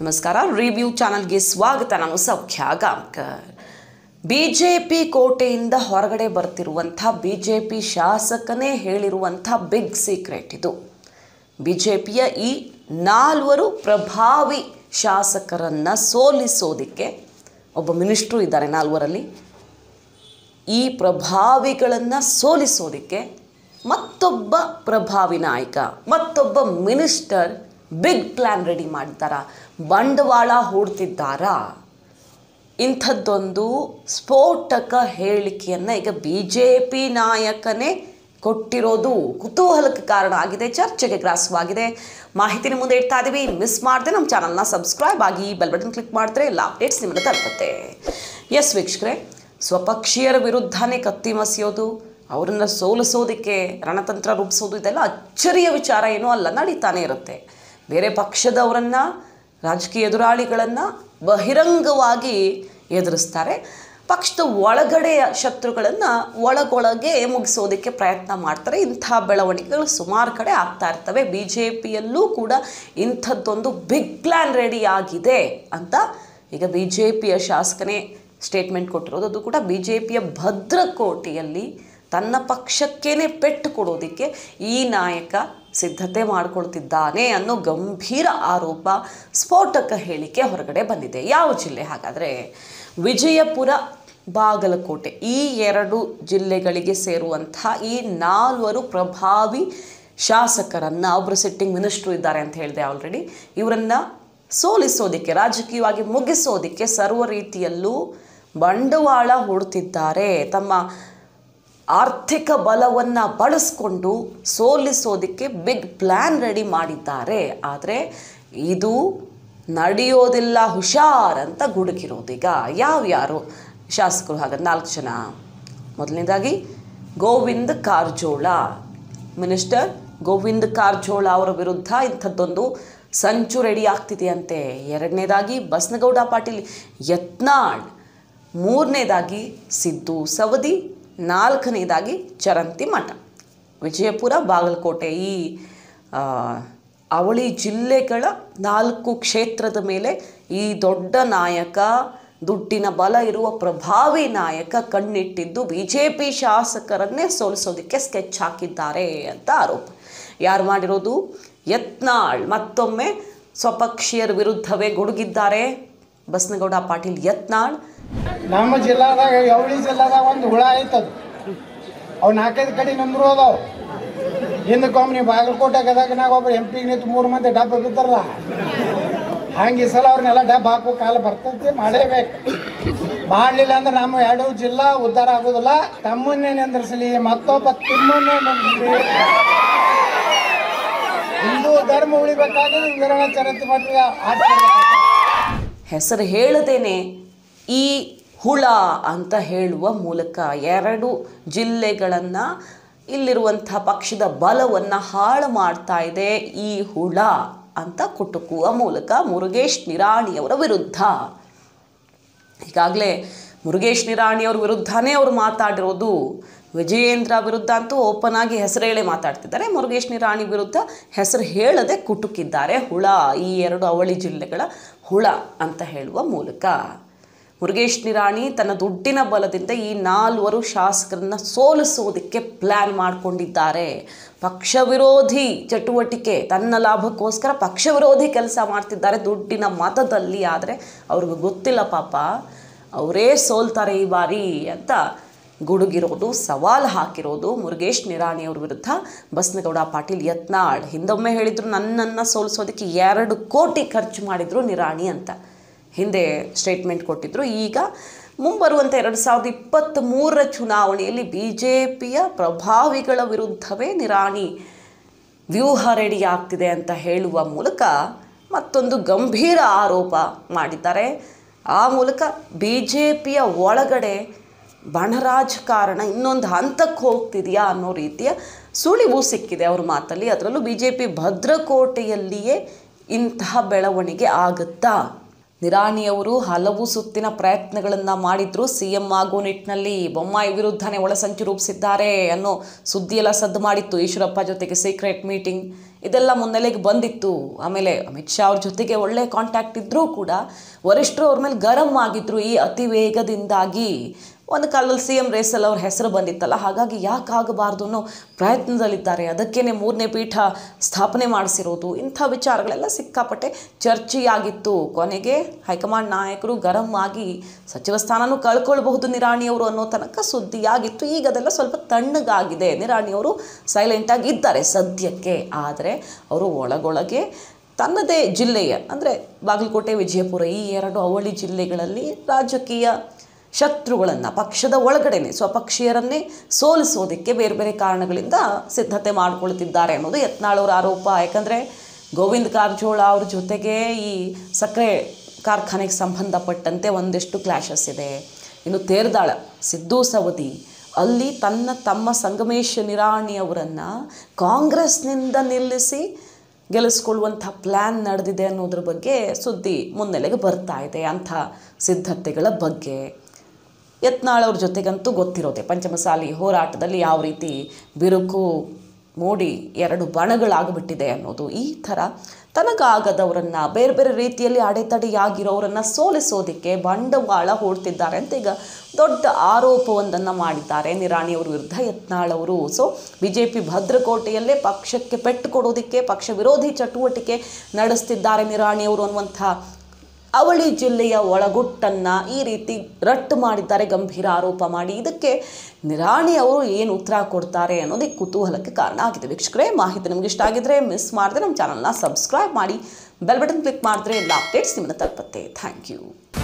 ನಮಸ್ಕಾರ. ರಿವ್ಯೂ ಚಾನಲ್ಗೆ ಸ್ವಾಗತ. ನಾನು ಸೌಖ್ಯ ಗಾಂವ್ಕರ್. ಬಿಜೆಪಿ ಕೋಟೆಯಿಂದ ಹೊರಗಡೆ ಬರ್ತಿರುವಂಥ ಬಿಜೆಪಿ ಶಾಸಕನೇ ಹೇಳಿರುವಂಥ ಬಿಗ್ ಸೀಕ್ರೆಟ್ ಇದು. ಬಿಜೆಪಿಯ ಈ 4 ಪ್ರಭಾವಿ ಶಾಸಕರನ್ನು ಸೋಲಿಸೋದಕ್ಕೆ ಒಬ್ಬ ಮಿನಿಸ್ಟ್ರು ಇದ್ದಾರೆ. 4ರಲ್ಲಿ ಈ ಪ್ರಭಾವಿಗಳನ್ನು ಸೋಲಿಸೋದಕ್ಕೆ ಮತ್ತೊಬ್ಬ ಪ್ರಭಾವಿ ನಾಯಕ, ಮತ್ತೊಬ್ಬ ಮಿನಿಸ್ಟರ್ ಬಿಗ್ ಪ್ಲ್ಯಾನ್ ರೆಡಿ ಮಾಡ್ತಾರ, ಬಂಡವಾಳ ಹೂಡ್ತಿದ್ದಾರಾ? ಇಂಥದ್ದೊಂದು ಸ್ಫೋಟಕ ಹೇಳಿಕೆಯನ್ನು ಈಗ ಬಿ ಜೆ ಪಿ ನಾಯಕನೇ ಕೊಟ್ಟಿರೋದು ಕುತೂಹಲಕ್ಕೆ ಕಾರಣ ಆಗಿದೆ, ಚರ್ಚೆಗೆ ಗ್ರಾಸವಾಗಿದೆ. ಮಾಹಿತಿನ ಮುಂದೆ ಇಡ್ತಾ ಇದ್ದೀವಿ. ಮಿಸ್ ಮಾಡದೆ ನಮ್ಮ ಚಾನಲ್ನ ಸಬ್ಸ್ಕ್ರೈಬ್ ಆಗಿ ಬೆಲ್ ಬಟನ್ ಕ್ಲಿಕ್ ಮಾಡಿದ್ರೆ ಎಲ್ಲ ಅಪ್ಡೇಟ್ಸ್ ನಿಮ್ಮನ್ನು ತಲುಪುತ್ತೆ. ಎಸ್ ವೀಕ್ಷಕರೇ, ಸ್ವಪಕ್ಷೀಯರ ವಿರುದ್ಧನೇ ಕತ್ತಿ ಮಸಿಯೋದು, ಅವರನ್ನು ಸೋಲಿಸೋದಕ್ಕೆ ರಣತಂತ್ರ ರೂಪಿಸೋದು, ಇದೆಲ್ಲ ಅಚ್ಚರಿಯ ವಿಚಾರ ಏನೂ ಅಲ್ಲ, ನಡೀತಾನೆ ಇರುತ್ತೆ. ಬೇರೆ ಪಕ್ಷದವರನ್ನು, ರಾಜಕೀಯ ಎದುರಾಳಿಗಳನ್ನು ಬಹಿರಂಗವಾಗಿ ಎದುರಿಸ್ತಾರೆ. ಪಕ್ಷದ ಒಳಗಡೆಯ ಶತ್ರುಗಳನ್ನು ಒಳಗೊಳಗೆ ಮುಗಿಸೋದಕ್ಕೆ ಪ್ರಯತ್ನ ಮಾಡ್ತಾರೆ. ಇಂಥ ಬೆಳವಣಿಗೆಗಳು ಸುಮಾರು ಕಡೆ ಆಗ್ತಾ ಇರ್ತವೆ. ಬಿ ಜೆ ಪಿಯಲ್ಲೂ ಕೂಡ ಇಂಥದ್ದೊಂದು ಬಿಗ್ ಪ್ಲ್ಯಾನ್ ರೆಡಿ ಆಗಿದೆ ಅಂತ ಈಗ ಬಿ ಜೆ ಪಿಯ ಶಾಸಕನೇ ಸ್ಟೇಟ್ಮೆಂಟ್ ಕೊಟ್ಟಿರೋದು. ಅದು ಕೂಡ ಬಿ ಜೆ ಪಿಯ ಭದ್ರಕೋಟೆಯಲ್ಲಿ ತನ್ನ ಪಕ್ಷಕ್ಕೇನೆ ಪೆಟ್ಟು ಕೊಡೋದಕ್ಕೆ ಈ ನಾಯಕ ಸಿದ್ಧತೆ ಮಾಡಿಕೊಳ್ತಿದ್ದಾನೆ ಅನ್ನೋ ಗಂಭೀರ ಆರೋಪ, ಸ್ಫೋಟಕ ಹೇಳಿಕೆ ಹೊರಗಡೆ ಬಂದಿದೆ. ಯಾವ ಜಿಲ್ಲೆ ಹಾಗಾದರೆ? ವಿಜಯಪುರ, ಬಾಗಲಕೋಟೆ, ಈ 2 ಜಿಲ್ಲೆಗಳಿಗೆ ಸೇರುವಂಥ ಈ 4 ಪ್ರಭಾವಿ ಶಾಸಕರನ್ನು, ಒಬ್ಬರು ಸಿಟ್ಟಿಂಗ್ ಮಿನಿಸ್ಟ್ರು ಇದ್ದಾರೆ ಅಂತ ಹೇಳಿದೆ ಆಲ್ರೆಡಿ, ಇವರನ್ನು ಸೋಲಿಸೋದಕ್ಕೆ, ರಾಜಕೀಯವಾಗಿ ಮುಗಿಸೋದಕ್ಕೆ ಸರ್ವ ರೀತಿಯಲ್ಲೂ ಬಂಡವಾಳ ಹೂಡ್ತಿದ್ದಾರೆ. ತಮ್ಮ ಆರ್ಥಿಕ ಬಲವನ್ನು ಬಳಸ್ಕೊಂಡು ಸೋಲಿಸೋದಕ್ಕೆ ಬಿಗ್ ಪ್ಲ್ಯಾನ್ ರೆಡಿ ಮಾಡಿದ್ದಾರೆ. ಆದರೆ ಇದು ನಡೆಯೋದಿಲ್ಲ, ಹುಷಾರ್ ಅಂತ ಗುಡುಗಿರೋದೀಗ. ಯಾವ್ಯಾರು ಶಾಸಕರು ಹಾಗಾದ್ರೆ? 4 ಜನ. ಮೊದಲನೇದಾಗಿ ಗೋವಿಂದ ಕಾರಜೋಳ, ಮಿನಿಸ್ಟರ್ ಗೋವಿಂದ ಕಾರಜೋಳ ಅವರ ವಿರುದ್ಧ ಇಂಥದ್ದೊಂದು ಸಂಚು ರೆಡಿ ಆಗ್ತಿದೆಯಂತೆ. 2ನೇದಾಗಿ ಬಸನಗೌಡ ಪಾಟೀಲ್ ಯತ್ನಾಳ್, 3ನೇದಾಗಿ ಸಿದ್ದು ಸವದಿ, 4ನೇದಾಗಿ ಚರಂತಿ ಮಠ. ವಿಜಯಪುರ, ಬಾಗಲಕೋಟೆ, ಈ ಅವಳಿ ಜಿಲ್ಲೆಗಳ 4 ಕ್ಷೇತ್ರದ ಮೇಲೆ ಈ ದೊಡ್ಡ ನಾಯಕ, ದುಡ್ಡಿನ ಬಲ ಇರುವ ಪ್ರಭಾವಿ ನಾಯಕ ಕಣ್ಣಿಟ್ಟಿದ್ದು ಬಿ ಜೆ ಪಿ ಶಾಸಕರನ್ನೇ ಸೋಲಿಸೋದಕ್ಕೆ ಸ್ಕೆಚ್ ಹಾಕಿದ್ದಾರೆ ಅಂತ ಆರೋಪ. ಯಾರು ಮಾಡಿರೋದು? ಯತ್ನಾಳ್. ಮತ್ತೊಮ್ಮೆ ಸ್ವಪಕ್ಷೀಯರ ವಿರುದ್ಧವೇ ಗುಡುಗಿದ್ದಾರೆ ಬಸನಗೌಡ ಪಾಟೀಲ್ ಯತ್ನಾಳ್. ನಮ್ಮ ಜಿಲ್ಲಾದಾಗ, ಅವಳಿ ಜಿಲ್ಲಾದಾಗ ಒಂದು ಹುಳ ಐತದು, ಅವು 4-5 ಕಡೆ ನಂಬರು ಅದಾವ. ಹಿಂದಕ್ಕೊಮ್ಮೆ ನೀವು ಬಾಗಲಕೋಟೆ ಗದಗನಾಗ ಒಬ್ಬರು ಎಂ ಪಿಗೆ ನಿಂತು 3 ಮಂದಿ ಡಬ್ಬ ಬಿದ್ದಾರಲ್ಲ, ಹಂಗೆ ಈ ಸಲ ಅವ್ರನ್ನೆಲ್ಲ ಡಬ್ಬ ಹಾಕೋ ಕಾಲ ಬರ್ತೈತಿ, ಮಾಡಲೇಬೇಕು. ಮಾಡಲಿಲ್ಲ ಅಂದ್ರೆ ನಮ್ಮ 2 ಜಿಲ್ಲಾ ಉದ್ಧಾರ ಆಗೋದಿಲ್ಲ. ತಮ್ಮನ್ನೇ ನಿಂದ್ರಿಸಲಿ, ಮತ್ತೊಬ್ಬ ತಿಮ್ಮನ್ನೇ ನಿಂದ್ರಿಸಲಿ. ಹಿಂದೂ ಧರ್ಮ ಉಳಿಬೇಕಾದ್ರೆ ವೀರಣ್ಣ ಚರಂತಿ ಮಠಕ್ಕೆ ಹೆಸರು ಹೇಳದೇನೆ ಈ ಹುಳ ಅಂತ ಹೇಳುವ ಮೂಲಕ 2 ಜಿಲ್ಲೆಗಳನ್ನು, ಇಲ್ಲಿರುವಂಥ ಪಕ್ಷದ ಬಲವನ್ನು ಹಾಳು ಮಾಡ್ತಾ ಇದೆ ಈ ಹುಳ ಅಂತ ಕುಟುಕುವ ಮೂಲಕ ಮುರುಗೇಶ್ ನಿರಾಣಿಯವರ ವಿರುದ್ಧ. ಈಗಾಗಲೇ ಮುರುಗೇಶ್ ನಿರಾಣಿಯವ್ರ ವಿರುದ್ಧನೇ ಅವರು ಮಾತಾಡಿರೋದು. ವಿಜಯೇಂದ್ರ ವಿರುದ್ಧ ಅಂತೂ ಓಪನ್ ಆಗಿ ಹೆಸರು ಹೇಳೇ ಮಾತಾಡ್ತಿದ್ದಾರೆ. ಮುರುಗೇಶ್ ನಿರಾಣಿ ವಿರುದ್ಧ ಹೆಸರು ಹೇಳದೆ ಕುಟುಕಿದ್ದಾರೆ. ಹುಳ, ಈ 2 ಅವಳಿ ಜಿಲ್ಲೆಗಳ ಹುಳ ಅಂತ ಹೇಳುವ ಮೂಲಕ ಮುರುಗೇಶ್ ನಿರಾಣಿ ತನ್ನ ದುಡ್ಡಿನ ಬಲದಿಂದ ಈ 4 ಶಾಸಕರನ್ನ ಸೋಲಿಸೋದಕ್ಕೆ ಪ್ಲ್ಯಾನ್ ಮಾಡಿಕೊಂಡಿದ್ದಾರೆ. ಪಕ್ಷ ವಿರೋಧಿ ಚಟುವಟಿಕೆ, ತನ್ನ ಲಾಭಕ್ಕೋಸ್ಕರ ಪಕ್ಷ ವಿರೋಧಿ ಕೆಲಸ ಮಾಡ್ತಿದ್ದಾರೆ ದುಡ್ಡಿನ ಮತದಲ್ಲಿ. ಆದರೆ ಅವ್ರಿಗೆ ಗೊತ್ತಿಲ್ಲ ಪಾಪ, ಅವರೇ ಸೋಲ್ತಾರೆ ಈ ಬಾರಿ ಅಂತ ಗುಡುಗಿರೋದು, ಸವಾಲು ಹಾಕಿರೋದು ಮುರುಗೇಶ್ ನಿರಾಣಿಯವ್ರ ವಿರುದ್ಧ ಬಸನಗೌಡ ಪಾಟೀಲ್ ಯತ್ನಾಳ್. ಹಿಂದೊಮ್ಮೆ ಹೇಳಿದರು, ನನ್ನನ್ನು ಸೋಲಿಸೋದಕ್ಕೆ 2 ಕೋಟಿ ಖರ್ಚು ಮಾಡಿದರು ನಿರಾಣಿ ಅಂತ ಹಿಂದೆ ಸ್ಟೇಟ್ಮೆಂಟ್ ಕೊಟ್ಟಿದ್ದರು. ಈಗ ಮುಂಬರುವಂಥ 2023 ಚುನಾವಣೆಯಲ್ಲಿ ಬಿ ಜೆ ಪಿಯ ಪ್ರಭಾವಿಗಳ ವಿರುದ್ಧವೇ ನಿರಾಣಿ ವ್ಯೂಹ ರೆಡಿ ಆಗ್ತಿದೆ ಅಂತ ಹೇಳುವ ಮೂಲಕ ಮತ್ತೊಂದು ಗಂಭೀರ ಆರೋಪ ಮಾಡಿದ್ದಾರೆ. ಆ ಮೂಲಕ ಬಿ ಜೆ ಪಿಯ ಒಳಗಡೆ ಬಣರಾಜಕಾರಣ ಇನ್ನೊಂದು ಹಂತಕ್ಕೆ ಹೋಗ್ತಿದೆಯಾ ಅನ್ನೋ ರೀತಿಯ ಸುಳಿವು ಸಿಕ್ಕಿದೆ ಅವ್ರ ಮಾತಲ್ಲಿ. ಅದರಲ್ಲೂ ಬಿ ಜೆ ಪಿ ಭದ್ರಕೋಟೆಯಲ್ಲಿಯೇ ಇಂತಹ ಬೆಳವಣಿಗೆ ಆಗುತ್ತಾ? ನಿರಾಣಿಯವರು ಹಲವು ಸುತ್ತಿನ ಪ್ರಯತ್ನಗಳನ್ನು ಮಾಡಿದ್ರು. CM ಆಗೋ ನಿಟ್ಟಿನಲ್ಲಿ ಬೊಮ್ಮಾಯಿ ವಿರುದ್ಧನೇ ಒಳಸಂಚು ರೂಪಿಸಿದ್ದಾರೆ ಅನ್ನೋ ಸುದ್ದಿಯೆಲ್ಲ ಸದ್ದು ಮಾಡಿತ್ತು. ಈಶ್ವರಪ್ಪ ಜೊತೆಗೆ ಸೀಕ್ರೆಟ್ ಮೀಟಿಂಗ್ ಇದೆಲ್ಲ ಮುನ್ನೆಲೆಗೆ ಬಂದಿತ್ತು. ಆಮೇಲೆ ಅಮಿತ್ ಶಾ ಅವ್ರ ಜೊತೆಗೆ ಒಳ್ಳೆ ಕಾಂಟ್ಯಾಕ್ಟ್ ಇದ್ದರೂ ಕೂಡ ವರಿಷ್ಠರು ಅವ್ರ ಮೇಲೆ ಗರಂ ಆಗಿದ್ರು. ಈ ಅತಿ ವೇಗದಿಂದಾಗಿ ಒಂದು ಕಾಲದಲ್ಲಿ CM ರೇಸಲ್ಲಿ ಅವ್ರ ಹೆಸರು ಬಂದಿತ್ತಲ್ಲ, ಹಾಗಾಗಿ ಯಾಕಾಗಬಾರ್ದು ಅನ್ನೋ ಪ್ರಯತ್ನದಲ್ಲಿದ್ದಾರೆ. ಅದಕ್ಕೇನೆ 3ನೇ ಪೀಠ ಸ್ಥಾಪನೆ ಮಾಡಿಸಿರೋದು, ಇಂಥ ವಿಚಾರಗಳೆಲ್ಲ ಸಿಕ್ಕಾಪಟ್ಟೆ ಚರ್ಚೆಯಾಗಿತ್ತು. ಕೊನೆಗೆ ಹೈಕಮಾಂಡ್ ನಾಯಕರು ಗರಂ ಆಗಿ ಸಚಿವ ಸ್ಥಾನನೂ ಕಳ್ಕೊಳ್ಬಹುದು ನಿರಾಣಿಯವರು ಅನ್ನೋ ತನಕ ಸುದ್ದಿಯಾಗಿತ್ತು. ಈಗ ಅದೆಲ್ಲ ಸ್ವಲ್ಪ ತಣ್ಣಗಾಗಿದೆ. ನಿರಾಣಿಯವರು ಸೈಲೆಂಟಾಗಿ ಇದ್ದಾರೆ ಸದ್ಯಕ್ಕೆ. ಆದರೆ ಅವರು ಒಳಗೊಳಗೆ ತನ್ನದೇ ಜಿಲ್ಲೆಯ ಅಂದರೆ ಬಾಗಲಕೋಟೆ, ವಿಜಯಪುರ ಈ 2 ಅವಳಿ ಜಿಲ್ಲೆಗಳಲ್ಲಿ ರಾಜಕೀಯ ಶತ್ರುಗಳನ್ನು ಪಕ್ಷದ ಒಳಗಡೆನೆ ಸ್ವಪಕ್ಷೀಯರನ್ನೇ ಸೋಲಿಸೋದಕ್ಕೆ ಬೇರೆ ಬೇರೆ ಕಾರಣಗಳಿಂದ ಸಿದ್ಧತೆ ಮಾಡಿಕೊಳ್ತಿದ್ದಾರೆ ಅನ್ನೋದು ಯತ್ನಾಳ್ ಅವರ ಆರೋಪ. ಯಾಕಂದರೆ ಗೋವಿಂದ ಕಾರಜೋಳ ಅವ್ರ ಜೊತೆಗೆ ಈ ಸಕ್ಕರೆ ಕಾರ್ಖಾನೆಗೆ ಸಂಬಂಧಪಟ್ಟಂತೆ ಒಂದಿಷ್ಟು ಕ್ಲಾಶಸ್ ಇದೆ. ಇನ್ನು ತೇರ್ದಾಳ ಸಿದ್ದು ಸವದಿ ಅಲ್ಲಿ ತಮ್ಮ ಸಂಗಮೇಶ್ ನಿರಾಣಿಯವರನ್ನು ಕಾಂಗ್ರೆಸ್ನಿಂದ ನಿಲ್ಲಿಸಿ ಗೆಲ್ಲಿಸ್ಕೊಳ್ಳುವಂಥ ಪ್ಲ್ಯಾನ್ ನಡೆದಿದೆ ಅನ್ನೋದ್ರ ಬಗ್ಗೆ ಸುದ್ದಿ ಮುನ್ನೆಲೆಗೆ ಬರ್ತಾ ಇದೆ. ಅಂಥ ಸಿದ್ಧತೆಗಳ ಬಗ್ಗೆ ಯತ್ನಾಳ್ ಅವ್ರ ಜೊತೆಗಂತೂ ಗೊತ್ತಿರೋದೆ. ಪಂಚಮಸಾಲಿ ಹೋರಾಟದಲ್ಲಿ ಯಾವ ರೀತಿ ಬಿರುಕು ಮೂಡಿ 2 ಬಣಗಳಾಗಿಬಿಟ್ಟಿದೆ ಅನ್ನೋದು. ಈ ಥರ ತನಗಾಗದವರನ್ನು ಬೇರೆ ಬೇರೆ ರೀತಿಯಲ್ಲಿ ಅಡೆತಡೆಯಾಗಿರೋರನ್ನು ಸೋಲಿಸೋದಕ್ಕೆ ಬಂಡವಾಳ ಹೂಡ್ತಿದ್ದಾರೆ ಅಂತ ಈಗ ದೊಡ್ಡ ಆರೋಪವೊಂದನ್ನು ಮಾಡಿದ್ದಾರೆ ನಿರಾಣಿಯವ್ರ ವಿರುದ್ಧ ಯತ್ನಾಳ್ ಅವರು. ಸೊ BJP ಭದ್ರಕೋಟೆಯಲ್ಲೇ ಪಕ್ಷಕ್ಕೆ ಪೆಟ್ಟು ಕೊಡೋದಕ್ಕೆ ಪಕ್ಷ ವಿರೋಧಿ ಚಟುವಟಿಕೆ ನಡೆಸ್ತಿದ್ದಾರೆ ನಿರಾಣಿಯವರು ಅನ್ನುವಂಥ ಅವಳಿ ಜಿಲ್ಲೆಯ ಒಳಗುಟ್ಟನ್ನು ಈ ರೀತಿ ರಟ್ಟು ಮಾಡಿದ್ದಾರೆ, ಗಂಭೀರ ಆರೋಪ ಮಾಡಿ. ಇದಕ್ಕೆ ನಿರಾಣಿ ಅವರು ಏನು ಉತ್ತರ ಕೊಡ್ತಾರೆ ಅನ್ನೋದಕ್ಕೆ ಕುತೂಹಲಕ್ಕೆ ಕಾರಣ ಆಗಿದೆ. ವೀಕ್ಷಕರೇ, ಮಾಹಿತಿ ನಿಮ್ಗೆ ಇಷ್ಟ ಆಗಿದ್ರೆ ಮಿಸ್ ಮಾಡದೆ ನಮ್ಮ ಚಾನಲ್ನ ಸಬ್ಸ್ಕ್ರೈಬ್ ಮಾಡಿ, ಬೆಲ್ ಬಟನ್ ಕ್ಲಿಕ್ ಮಾಡಿದ್ರೆ ಎಲ್ಲ ಅಪ್ಡೇಟ್ಸ್ ನಿಮ್ಮನ್ನು ತಲುಪುತ್ತೆ. Thank you.